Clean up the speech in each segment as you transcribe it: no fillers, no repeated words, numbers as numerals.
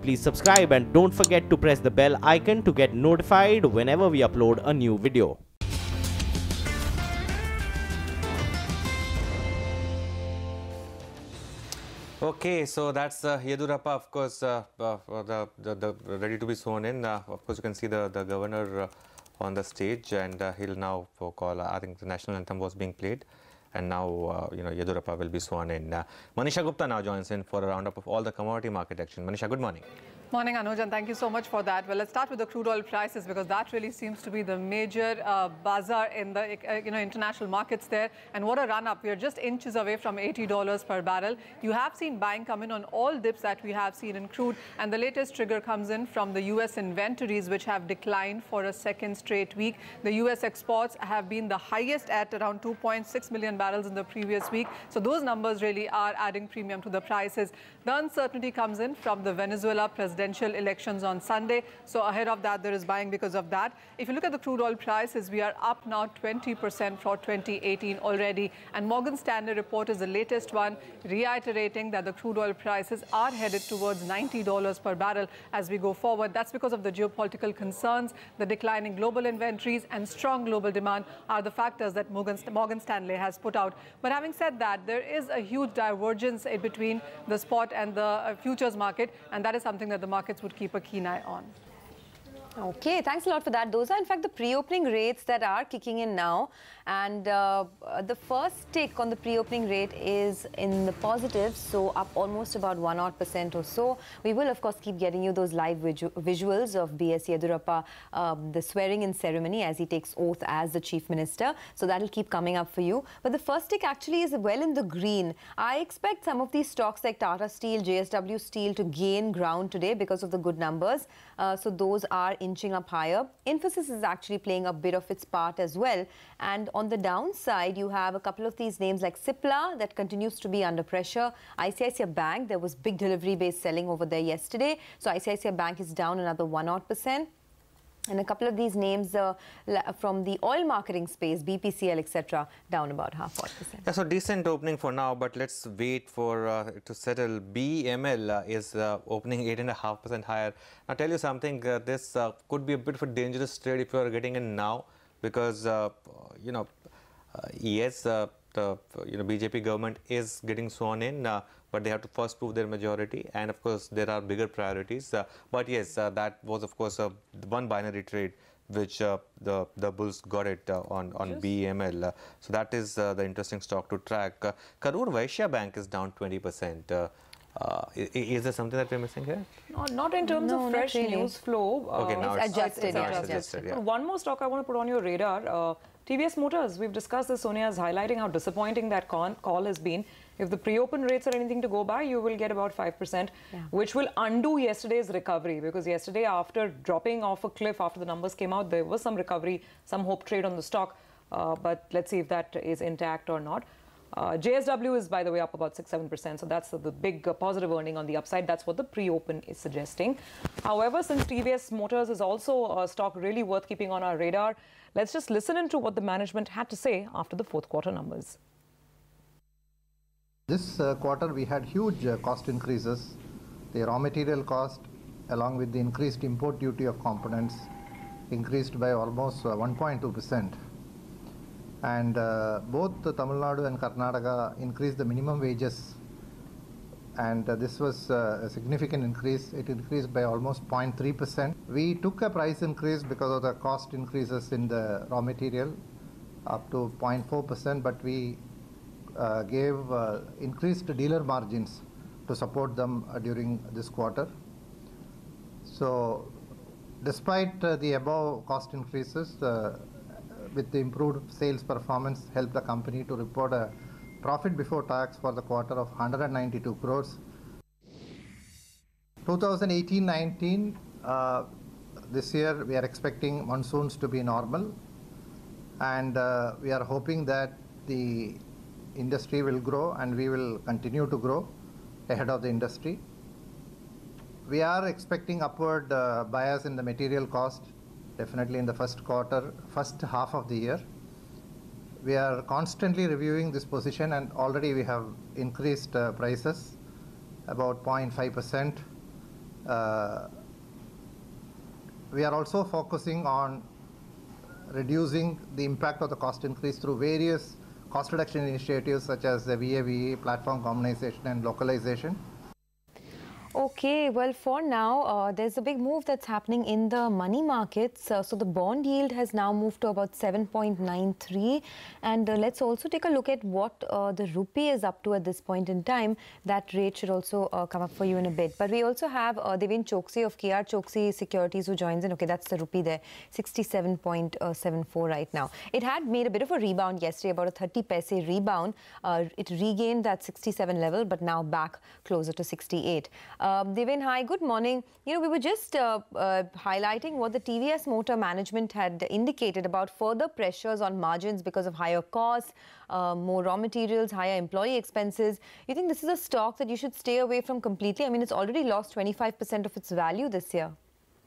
Please subscribe and don't forget to press the bell icon to get notified whenever we upload a new video. Okay, so that's Yedurappa, of course, ready to be sworn in. Of course, you can see the governor on the stage, and he'll now call. I think the national anthem was being played, and now Yedurappa will be sworn in. Manisha Gupta now joins in for a roundup of all the commodity market action. Manisha, good morning. Morning, Anuj, and thank you so much for that. Well, let's start with the crude oil prices, because that really seems to be the major bazaar in the international markets there. And what a run up. We are just inches away from $80 per barrel. You have seen buying come in on all dips that we have seen in crude, and the latest trigger comes in from the US inventories, which have declined for a second straight week. The US exports have been the highest at around 2.6 million barrels in the previous week. So those numbers really are adding premium to the prices. The uncertainty comes in from the Venezuela presidential elections on Sunday. So ahead of that, there is buying because of that. If you look at the crude oil prices, we are up now 20% for 2018 already. And Morgan Stanley report is the latest one, reiterating that the crude oil prices are headed towards $90 per barrel as we go forward. That's because of the geopolitical concerns, the declining global inventories, and strong global demand are the factors that Morgan Stanley has put out. But having said that, there is a huge divergence between the spot and the futures market, and that is something that the markets would keep a keen eye on. Okay, thanks a lot for that. Those are in fact the pre-opening rates that are kicking in now, and the first tick on the pre-opening rate is in the positive, so up almost about 1% or so. We will of course keep getting you those live visuals of B.S. Yedurappa, the swearing-in ceremony as he takes oath as the Chief Minister. So that'll keep coming up for you. But the first tick actually is well in the green. I expect some of these stocks like Tata Steel, JSW Steel to gain ground today because of the good numbers. So those are inching up higher. Infosys is actually playing a bit of its part as well. And on the downside, you have a couple of these names like Cipla that continues to be under pressure. ICICI Bank, there was big delivery-based selling over there yesterday. So ICICI Bank is down another 1%. And a couple of these names from the oil marketing space, BPCL, etc., down about 0.5%. Yeah, so decent opening for now, but let's wait for it to settle. BML is opening 8.5% higher. I'll tell you something, this could be a bit of a dangerous trade if you are getting in now, because, yes, the BJP government is getting sworn in, but they have to first prove their majority, and of course there are bigger priorities. But yes, that was of course one binary trade which the bulls got it on BML. So that is the interesting stock to track. Karur Vaishya Bank is down 20%. Is there something that we're missing here? Not in terms of fresh news flow. Okay, now it's adjusted. Yeah. One more stock I want to put on your radar. TVS Motors, we've discussed this. Sonia is highlighting how disappointing that call has been. If the pre-open rates are anything to go by, you will get about 5%, which will undo yesterday's recovery. Because yesterday, after dropping off a cliff after the numbers came out, there was some recovery, some hope trade on the stock. But let's see if that is intact or not. JSW is, by the way, up about 6-7%. So that's the big positive earning on the upside. That's what the pre-open is suggesting. However, since TVS Motors is also a stock really worth keeping on our radar, let's just listen into what the management had to say after the fourth quarter numbers. This quarter we had huge cost increases. The raw material cost along with the increased import duty of components increased by almost 1.2%. And both Tamil Nadu and Karnataka increased the minimum wages, and this was a significant increase. It increased by almost 0.3%. We took a price increase because of the cost increases in the raw material up to 0.4%, but we gave increased dealer margins to support them during this quarter. So despite the above cost increases, with the improved sales performance helped the company to report a profit before tax for the quarter of 192 crores. 2018-19, this year we are expecting monsoons to be normal, and we are hoping that the industry will grow and we will continue to grow ahead of the industry. We are expecting upward bias in the material cost, definitely in the first half of the year. We are constantly reviewing this position, and already we have increased prices about 0.5%. We are also focusing on reducing the impact of the cost increase through various cost reduction initiatives such as the VAVE, platform commonization and localization. Okay, well, for now, there's a big move that's happening in the money markets. So the bond yield has now moved to about 7.93. And let's also take a look at what the rupee is up to at this point in time. That rate should also come up for you in a bit. But we also have Devin Choksi of KR Choksi Securities who joins in. Okay, that's the rupee there, 67.74 right now. It had made a bit of a rebound yesterday, about a 30 paise rebound. It regained that 67 level, but now back closer to 68. Devin, hi, good morning. You know, we were just highlighting what the TVS Motor management had indicated about further pressures on margins because of higher costs, more raw materials, higher employee expenses. You think this is a stock that you should stay away from completely? I mean, it's already lost 25% of its value this year.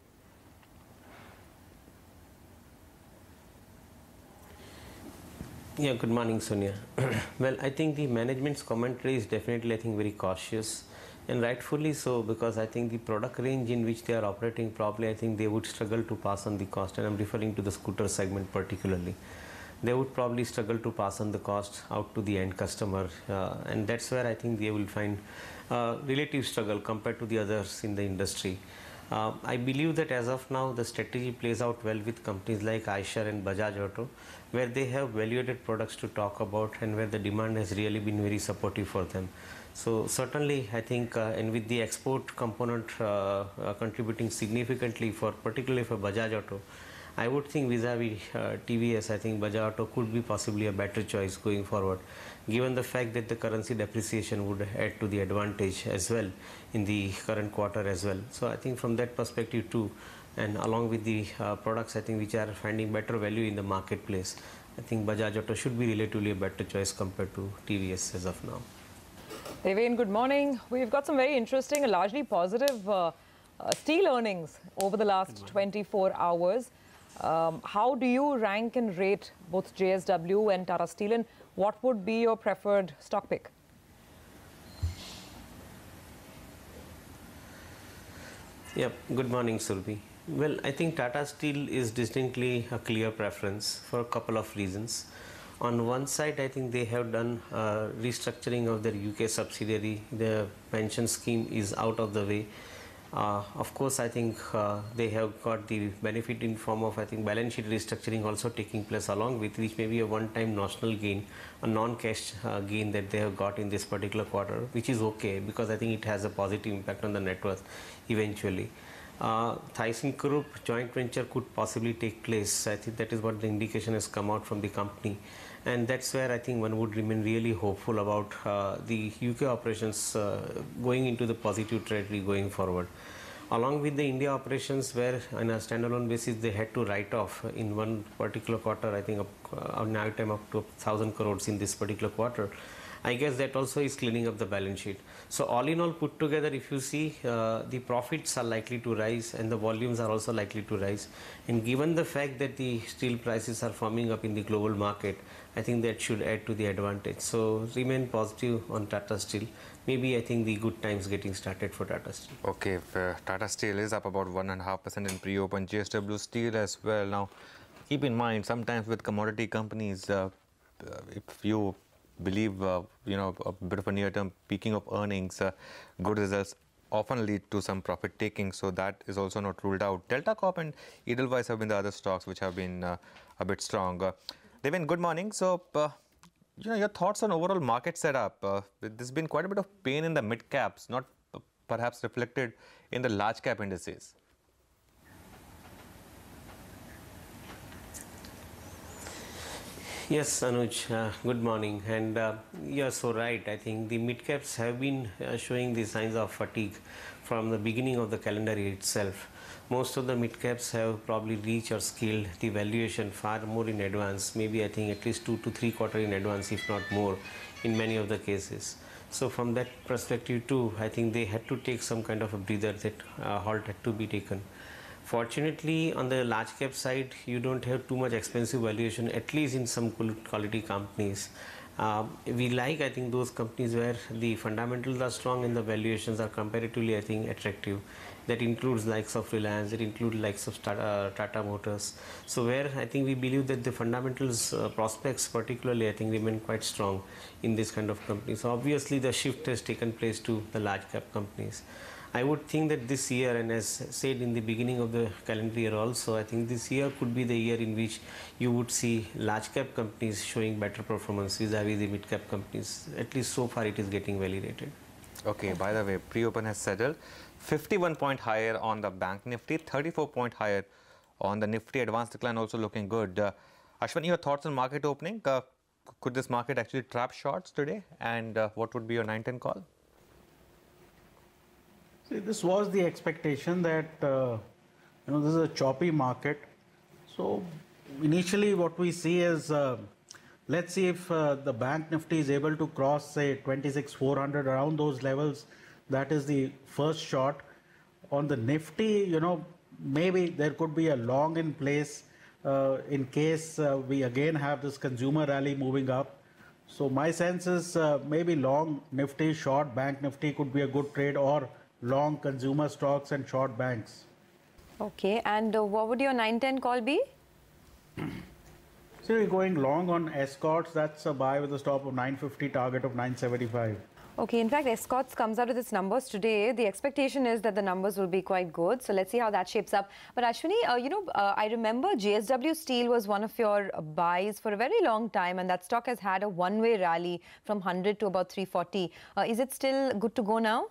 Yeah, good morning, Sonia. Well, I think the management's commentary is definitely, I think, very cautious. And rightfully so, because I think the product range in which they are operating, probably I think they would struggle to pass on the cost, and I'm referring to the scooter segment particularly. They would probably struggle to pass on the cost out to the end customer, and that's where I think they will find relative struggle compared to the others in the industry. I believe that as of now the strategy plays out well with companies like Eicher and Bajaj Auto, where they have value-added products to talk about and where the demand has really been very supportive for them. So certainly I think and with the export component contributing significantly for particularly for Bajaj Auto, I would think vis-a-vis TVS, I think Bajaj Auto could be possibly a better choice going forward, given the fact that the currency depreciation would add to the advantage as well in the current quarter as well. So I think from that perspective too, and along with the products I think which are finding better value in the marketplace, I think Bajaj Auto should be relatively a better choice compared to TVS as of now. Devin, good morning. We've got some very interesting and largely positive steel earnings over the last 24 hours. How do you rank and rate both JSW and Tata Steel, and what would be your preferred stock pick? Yep, good morning, Surbi. Well, I think Tata Steel is distinctly a clear preference for a couple of reasons. On one side, I think they have done restructuring of their UK subsidiary. The pension scheme is out of the way. Of course, I think they have got the benefit in form of, I think, balance sheet restructuring also taking place along with, which may be a one-time notional gain, a non-cash gain that they have got in this particular quarter, which is okay because I think it has a positive impact on the net worth eventually. ThyssenKrupp joint venture could possibly take place. I think that is what the indication has come out from the company, and that's where I think one would remain really hopeful about the UK operations going into the positive territory going forward. Along with the India operations, where on a standalone basis they had to write off in one particular quarter, I think on item up to 1,000 crores in this particular quarter. I guess that also is cleaning up the balance sheet. So all in all put together, if you see, the profits are likely to rise and the volumes are also likely to rise. And given the fact that the steel prices are firming up in the global market, I think that should add to the advantage. So remain positive on Tata Steel. Maybe I think the good times getting started for Tata Steel. Okay, Tata Steel is up about 1.5% in pre-open. JSW Steel as well. Now, keep in mind, sometimes with commodity companies, if you believe a bit of a near-term peaking of earnings, good results often lead to some profit taking, so that is also not ruled out. Delta Corp and Edelweiss have been the other stocks which have been a bit strong. Devin, good morning. So, your thoughts on overall market setup. There's been quite a bit of pain in the mid caps, not perhaps reflected in the large cap indices. Yes, Anuj, good morning. And you're so right. I think the mid caps have been showing the signs of fatigue from the beginning of the calendar year itself. Most of the mid caps have probably reached or scaled the valuation far more in advance, maybe I think at least 2 to 3 quarters in advance, if not more, in many of the cases. So from that perspective too, I think they had to take some kind of a breather, that halt had to be taken. Fortunately, on the large cap side, you don't have too much expensive valuation, at least in some quality companies. We like, I think, those companies where the fundamentals are strong and the valuations are comparatively, I think, attractive. That includes likes of Reliance, it includes likes of Tata Motors. So where I think we believe that the fundamentals prospects particularly I think remain quite strong in this kind of companies. So obviously the shift has taken place to the large cap companies. I would think that this year, and as said in the beginning of the calendar year also, I think this year could be the year in which you would see large cap companies showing better performance vis-a-vis the mid cap companies. At least so far it is getting validated. Okay, by the way, pre-open has settled 51 point higher on the Bank Nifty, 34 point higher on the Nifty. Advanced decline also looking good. Ashwani, your thoughts on market opening? Could this market actually trap shorts today? And what would be your 9-10 call? See, this was the expectation that, this is a choppy market. So initially what we see is, let's see if the Bank Nifty is able to cross, say, 26,400 around those levels. That is the first shot. On the Nifty, maybe there could be a long in place in case we again have this consumer rally moving up. So my sense is maybe long Nifty, short Bank Nifty could be a good trade, or long consumer stocks and short banks. Okay, and what would your 9-10 call be? So we're going long on Escorts. That's a buy with a stop of 950, target of 975. Okay, in fact, Escorts comes out with its numbers today. The expectation is that the numbers will be quite good. So let's see how that shapes up. But Ashwini, I remember JSW Steel was one of your buys for a very long time, and that stock has had a one-way rally from 100 to about 340. Is it still good to go now?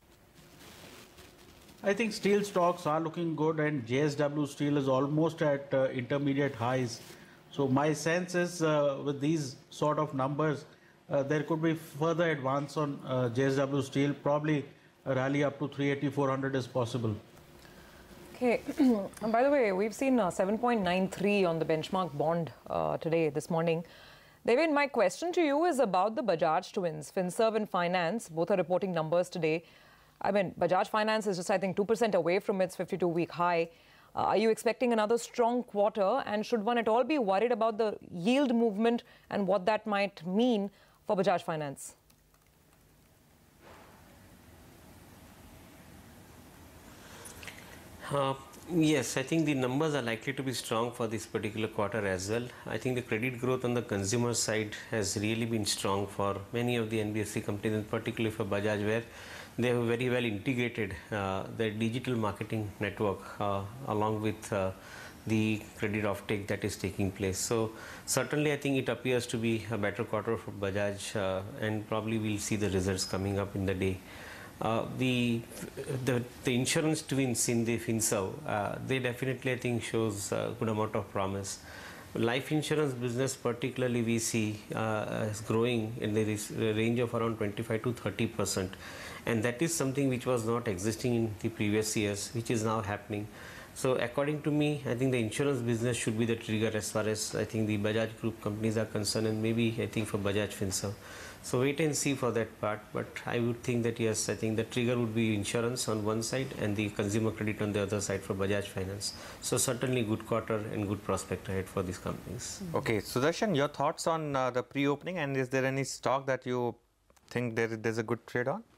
I think steel stocks are looking good, and JSW Steel is almost at intermediate highs. So my sense is with these sort of numbers, there could be further advance on JSW Steel. Probably a rally up to 380, 400 is possible. Okay. By the way, we've seen 7.93 on the benchmark bond this morning. David, my question to you is about the Bajaj twins, Finserv and Finance. Both are reporting numbers today. I mean, Bajaj Finance is just, I think, 2% away from its 52-week high. Are you expecting another strong quarter? And should one at all be worried about the yield movement and what that might mean for Bajaj Finance? Yes, I think the numbers are likely to be strong for this particular quarter as well. I think the credit growth on the consumer side has really been strong for many of the NBFC companies, and particularly for Bajaj, where they have very well integrated their digital marketing network along with the credit offtake that is taking place. So certainly I think it appears to be a better quarter for Bajaj, and probably we'll see the results coming up in the day. The insurance twins in the Finserv, they definitely I think shows a good amount of promise. Life insurance business particularly we see is growing in the range of around 25 to 30%, and that is something which was not existing in the previous years, which is now happening. So according to me, I think the insurance business should be the trigger as far as I think the Bajaj group companies are concerned, and maybe I think for Bajaj Finserv. So wait and see for that part, but I would think that yes, I think the trigger would be insurance on one side and the consumer credit on the other side for Bajaj Finance. So certainly good quarter and good prospect ahead for these companies. Okay, Sudarshan, your thoughts on the pre-opening, and is there any stock that you think there's a good trade on?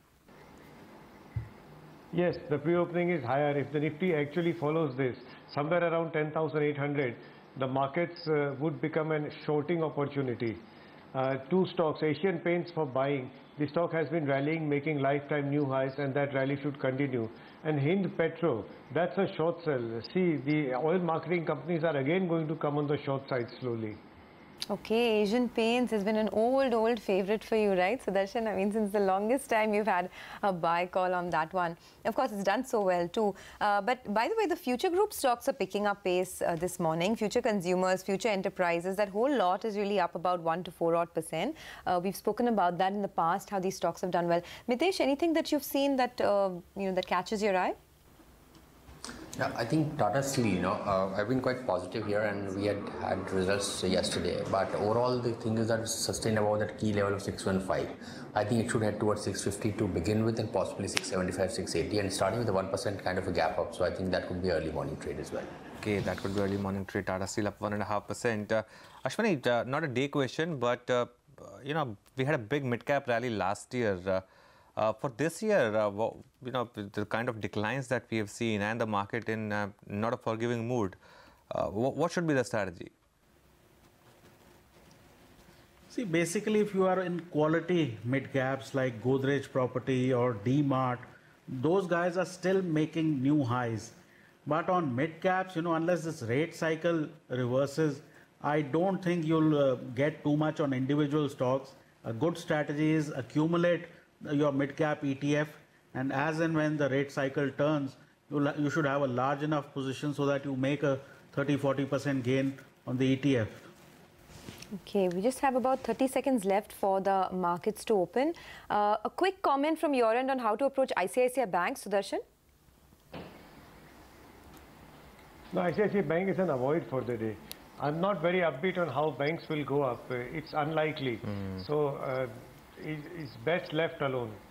Yes, the pre-opening is higher. If the Nifty actually follows this, somewhere around 10,800, the markets would become a shorting opportunity. Two stocks, Asian Paints for buying. The stock has been rallying, making lifetime new highs, and that rally should continue. And Hind Petro, that's a short sell. See, the oil marketing companies are again going to come on the short side slowly. Okay, Asian Paints has been an old favorite for you, right, Sudarshan? I mean, since the longest time you've had a buy call on that one. Of course, it's done so well too. But by the way, the future group stocks are picking up pace this morning. Future consumers, future enterprises, that whole lot is really up about 1 to 4% odd. We've spoken about that in the past, how these stocks have done well. Mitesh, anything that you've seen that that catches your eye? Yeah, I think Tata Steel, I've been quite positive here, and we had results yesterday. But overall, the thing is that it's sustained above that key level of 615. I think it should head towards 650 to begin with, and possibly 675, 680, and starting with a 1% kind of a gap up. So I think that could be early morning trade as well. Okay, that could be early morning trade. Tata Steel up 1.5%. Ashwani, not a day question, but we had a big mid-cap rally last year. For this year, you know, the kind of declines that we have seen and the market in not a forgiving mood, what should be the strategy? See, basically, if you are in quality mid caps like Godrej Property or D-Mart, those guys are still making new highs. But on mid caps, you know, unless this rate cycle reverses, I don't think you'll get too much on individual stocks. A good strategy is accumulate your mid cap ETF, and as and when the rate cycle turns, you should have a large enough position so that you make a 30-40% gain on the ETF. Okay, we just have about 30 seconds left for the markets to open. A quick comment from your end on how to approach ICICI Bank, Sudarshan? No, ICICI Bank is an avoid for the day. I'm not very upbeat on how banks will go up. It's unlikely. So it's best left alone.